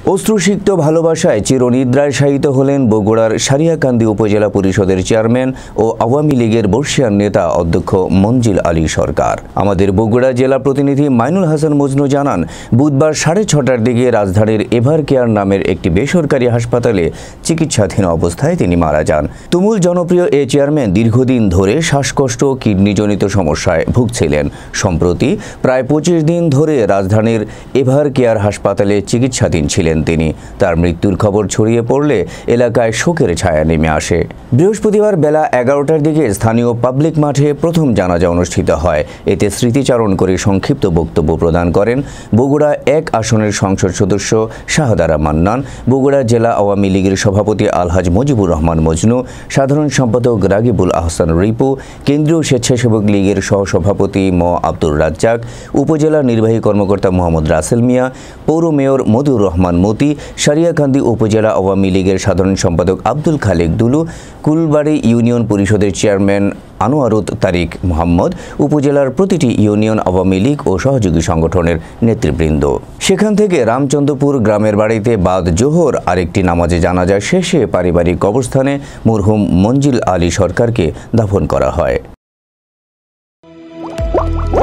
অশ্রুসিক্ত ভালোবাসায় চিরনিদ্রায় শায়িত হলেন বগুড়ার সারিয়াকান্দি উপজেলা পরিষদের চেয়ারম্যান ও আওয়ামী লীগের বর্ষিয়ান নেতা অধ্যক্ষ মঞ্জিল আলী সরকার। আমাদের বগুড়া জেলা প্রতিনিধি মাইনুল হাসান মজনু জানান, বুধবার 6:30টার দিকে রাজধানীর এভার কেয়ার নামের একটি বেসরকারি হাসপাতালে চিকিৎসাধীন অবস্থায় তিনি মারা যান। তুমুল জনপ্রিয় এই চেয়ারম্যান দীর্ঘদিন ধরে শ্বাসকষ্ট ও কিডনিজনিত সমস্যায় ভুগছিলেন। সম্প্রতি প্রায় 25 দিন ধরে রাজধানীর এভার কেয়ার হাসপাতালে চিকিৎসাধীন ছিলেন তিনি। তার মৃত্যুর খবর ছড়িয়ে পড়লে এলাকায় শোকের ছায়া নেমে আসে। বৃহস্পতিবার বেলা 11টার দিকে স্থানীয় পাবলিক মাঠে প্রথম জানাজা অনুষ্ঠিত হয়। এতে স্মৃতিচারণ করে সংক্ষিপ্ত বক্তব্য প্রদান করেন বগুড়া 1 আসনের সংসদ সদস্য শাহদারা মান্নান, বগুড়া জেলা আওয়ামী লীগের সভাপতি আলহাজ মুজিবুর রহমান মজনু, সাধারণ সম্পাদক রাগিবুল আহসান রিপু, কেন্দ্রীয় স্বেচ্ছাসেবক লীগের সহসভাপতি ম আব্দুর রাজ্জাক, উপজেলা নির্বাহী কর্মকর্তা মোহাম্মদ রাসেল মিয়া, পৌর মেয়র মধুর রহমান মতি, সারিয়াকান্দি উপজেলা আওয়ামী লীগের সাধারণ সম্পাদক আব্দুল খালেক দুলু, কুলবাড়ি ইউনিয়ন পরিষদের চেয়ারম্যান আনোয়ারুত তারিক মোহাম্মদ, উপজেলার প্রতিটি ইউনিয়ন আওয়ামী লীগ ও সহযোগী সংগঠনের নেতৃবৃন্দ। সেখান থেকে রামচন্দ্রপুর গ্রামের বাড়িতে বাদ জোহর আরেকটি নামাজে জানাজা শেষে পারিবারিক কবরস্থানে মরহুম মঞ্জিল আলী সরকারকে দাফন করা হয়।